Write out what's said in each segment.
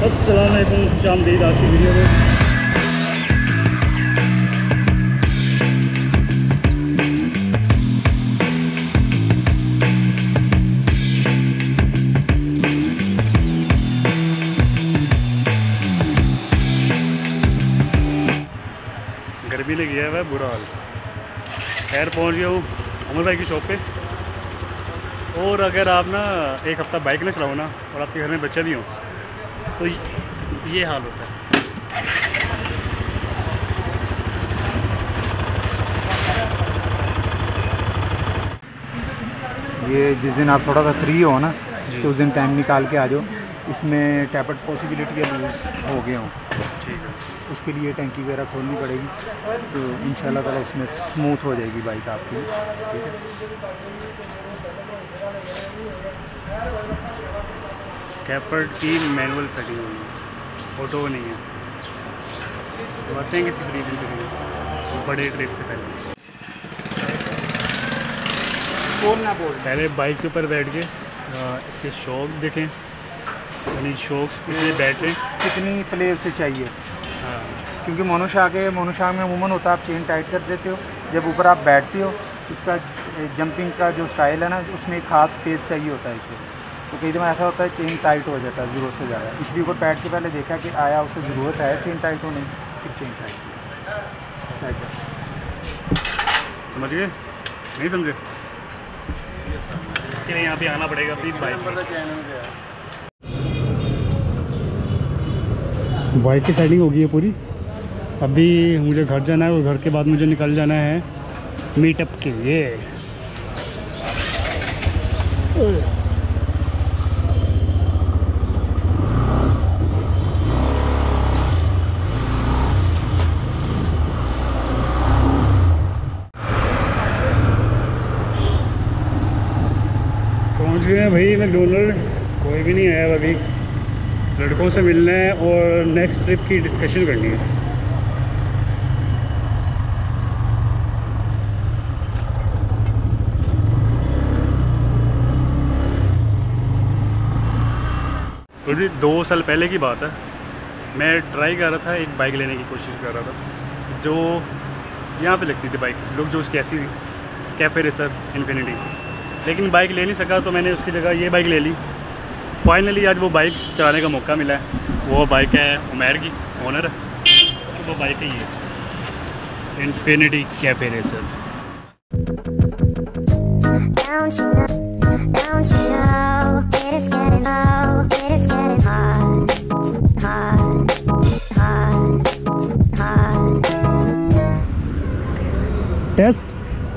अस्सलाम वालेकुम, खुशामदीद आज की वीडियो में। गर्मी ने किया हुआ है बुरा हाल। खैर पहुंच गया हूँ अमर भाई की शॉप पे। और अगर आप ना एक हफ़्ता बाइक ना चलाओ ना और आपके घर में बच्चे भी हों तो ये हाल होता है। ये जिस दिन आप थोड़ा सा फ्री हो ना तो उस दिन टाइम निकाल के आ जाओ। इसमें टैपट पॉसिबिलिटी है हो गए हों, ठीक है। उसके लिए टैंकी वगैरह खोलनी पड़ेगी तो इंशाल्लाह ताला उसमें स्मूथ हो जाएगी बाइक आपकी। ठीक है। टैपट की मैनुअल सेटिंग हुई है, ऑटो नहीं है। तो आते हैं किसी फ्री दिन के लिए बड़े ट्रिप से पहले। पहले बाइक के ऊपर बैठ के इसके शॉक देखें, यानी शॉक्स कितने बैठे कितनी प्लेयर से चाहिए। हाँ, क्योंकि मोनोशाक में अमूमन होता है आप चेन टाइट कर देते हो, जब ऊपर आप बैठते हो इसका जंपिंग का जो स्टाइल है ना उसमें एक खास स्पेस चाहिए होता है इसे। तो कई दफ़ा ऐसा होता है चेन टाइट हो जाता है ज़रूरत से ज़्यादा, इसलिए ऊपर बैठ के पहले देखा कि आया उसे ज़रूरत है चेन टाइट होने, फिर चेन टाइट। समझ गए? नहीं समझे? इसके लिए यहाँ पे आना पड़ेगा अपनी बाइक की सेटिंग हो गई है पूरी। अभी मुझे घर जाना है और घर के बाद मुझे निकल जाना है मीटअप के लिए। पहुँच गए हैं भाई मैकडोनल्ड। कोई भी नहीं आया अभी। लड़कों से मिलना है और नेक्स्ट ट्रिप की डिस्कशन करनी है। अभी 2 साल पहले की बात है, मैं ट्राई कर रहा था, एक बाइक लेने की कोशिश कर रहा था जो यहाँ पे लगती थी बाइक, लोग जो उसकी ऐसी कैफे रेसर इन्फिनिटी, लेकिन बाइक ले नहीं सका तो मैंने उसकी जगह ये बाइक ले ली। फाइनली आज वो बाइक चलाने का मौका मिला है। वो बाइक है उमैर की, ओनर है। वो बाइक है ये इन्फिनिटी कैफे रेसर। टेस्ट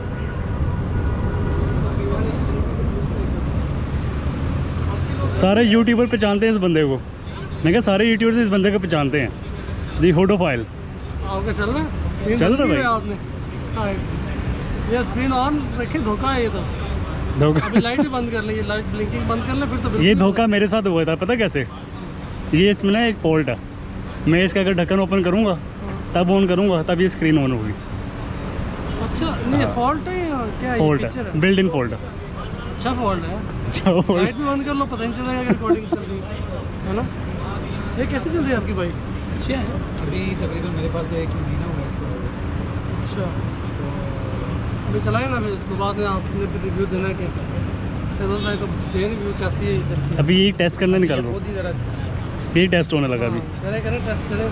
सारे यूट्यूबर पहचानते हैं इस बंदे को। मैं क्या सारे यूट्यूबर्स इस बंदे को पहचानते हैं। दी होडोफाइल आपका चल रहा है? चल रहा है आपने? हाँ, ये स्क्रीन ऑन रखे, धोखा है ये तो। धोखा? अभी लाइट भी बंद कर ली, लाइट ब्लिंकिंग बंद कर ले फिर तो। ये धोखा मेरे साथ हुआ था, पता कैसे? ये इसमें ना एक फोल्ट है, मैं इसका अगर ढक्कन ओपन करूँगा तब ऑन करूँगा तब ये स्क्रीन ऑन होगी। अच्छा नहीं, फॉल्ट है या क्या है? फॉल्ट है, बिल्ड इन फॉल्ट है। अच्छा फॉल्ट है। लाइट भी बंद कर लो, पता नहीं चलेगा कि रिकॉर्डिंग चल रही है ना। ये कैसे चल रही है आपकी बाइक? अच्छी है। अभी तकरीबन मेरे पास 1 महीना हुआ है इसको। अच्छा, अभी चलाएं ना, फिर इसके बाद में आपने रिव्यू देना कि शहरोज भाई को दें रिव्यू कैसी है चलती है। अभी ये टेस्ट करना निकाल दो, ये टेस्ट होने लगा अभी। करें टेस्ट करें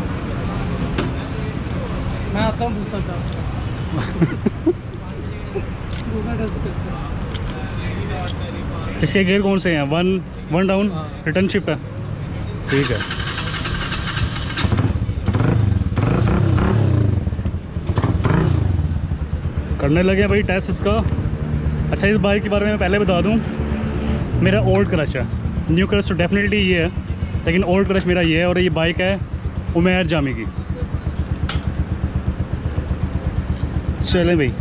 मैं आता हूँ दूसरा का। दूसरा टेस्ट करते हैं। इसके गियर कौन से हैं? वन डाउन, रिटर्न शिफ्ट है। ठीक है। करने लगे भाई टेस्ट इसका। अच्छा, इस बाइक के बारे में पहले बता दूं, मेरा ओल्ड क्रश है। न्यू क्रश तो डेफिनेटली ये है, लेकिन ओल्ड क्रश मेरा ये है। और ये बाइक है उमैर जामी की। चलें भाई,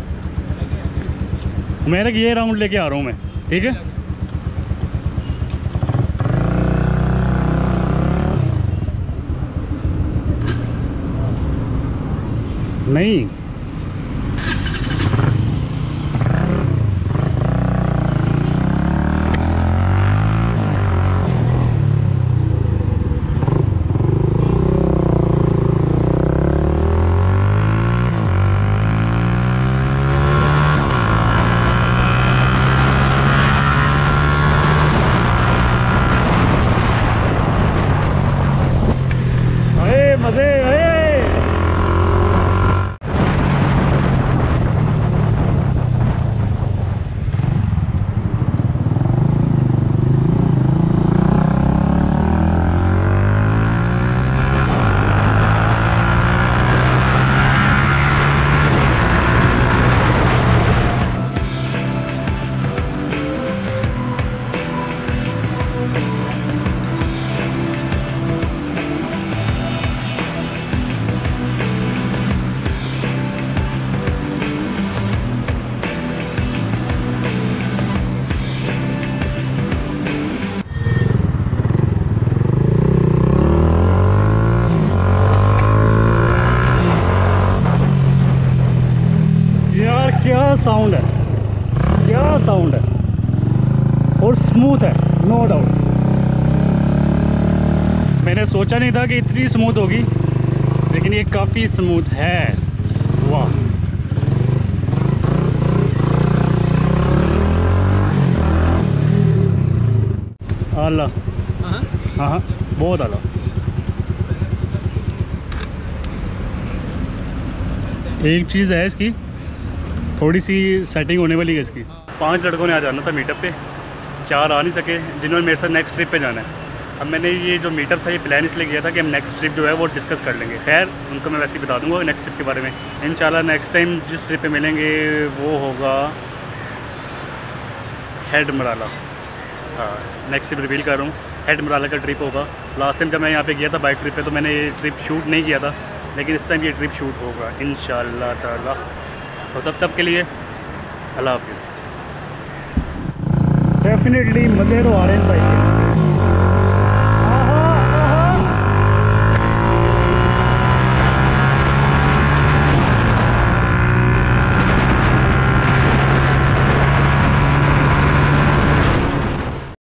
उमैर ये राउंड लेके आ रहा हूँ मैं। ठीक है, नहीं स्मूथ है, नो डाउट। मैंने सोचा नहीं था कि इतनी स्मूथ होगी, लेकिन ये काफ़ी स्मूथ है। वाह, आला, हाँ हाँ बहुत आला। एक चीज़ है इसकी, थोड़ी सी सेटिंग होने वाली है इसकी। 5 लड़कों ने आ जाना था मीटअप पे, 4 आ नहीं सके जिन्होंने मेरे साथ नेक्स्ट ट्रिप पे जाना है। अब मैंने ये जो मीटअप था ये प्लान इसलिए किया था कि हम नेक्स्ट ट्रिप जो है वो डिस्कस कर लेंगे। खैर उनको मैं वैसे ही बता दूंगा नेक्स्ट ट्रिप के बारे में इंशाल्लाह। नेक्स्ट टाइम जिस ट्रिप पे मिलेंगे वो होगा हेड मराला। हाँ, नेक्स्ट ट्रिप रिवील कर रहा हूँ, हेड मराला का ट्रिप होगा। लास्ट टाइम जब मैं यहाँ पे गया था बाइक ट्रिप पे तो मैंने ये ट्रिप शूट नहीं किया था, लेकिन इस टाइम ये ट्रिप शूट होगा इंशाल्लाह ताला। तो तब के लिए अल्लाह हाफिज़। डेफिनेटली मज़े तो आ रहे हैं बाइक के।